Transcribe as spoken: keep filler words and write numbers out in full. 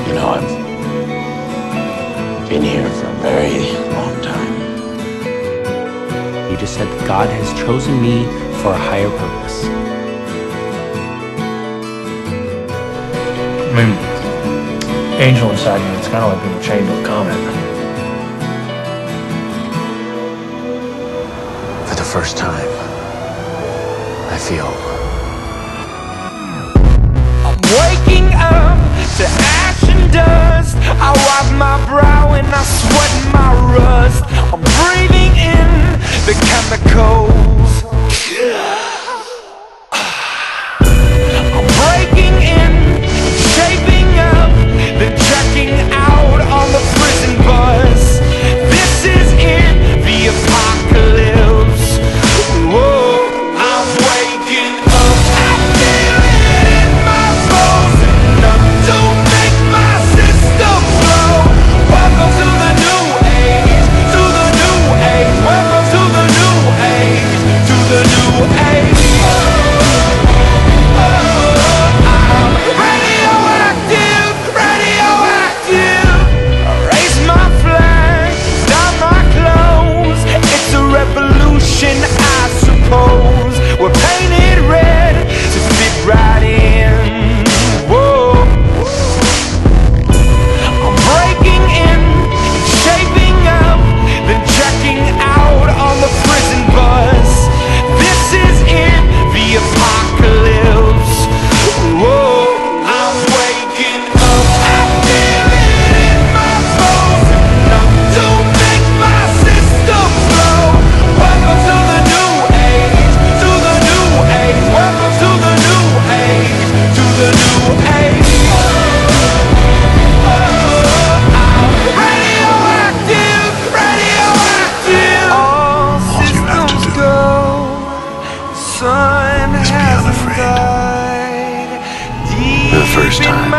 You know, I've been here for a very long time. You just said that God has chosen me for a higher purpose. I mean, angel inside you, it's kind of like being chained to a comet. For the first time, I feel I'm waking up to ash and dust. I wipe my brow and I sweat my rust. I'm breathing in the chemicals. I'm breaking in, shaping up, then checking out on the prison bus. This is it, the apocalypse. Whoa, I'm waking up. I feel it in my bones, enough to make my system blow. Welcome to the new age, to the new age. Welcome to the new age, to the new age. I'm radioactive, radioactive. I raise my flag, down my clothes. It's a revolution, I suppose. We're painted red to fit right in. Whoa. I'm breaking in, shaping up, then checking out on the prison bus. This is it, the apocalypse. Whoa, I'm waking up. I feel it in my bones, enough to make my system blow. Welcome to the new age, to the new age. Welcome to the new age, to the new age. I'm radioactive, radioactive. All you have to systems do go. Sun is be hasn't unafraid. died. For the first time.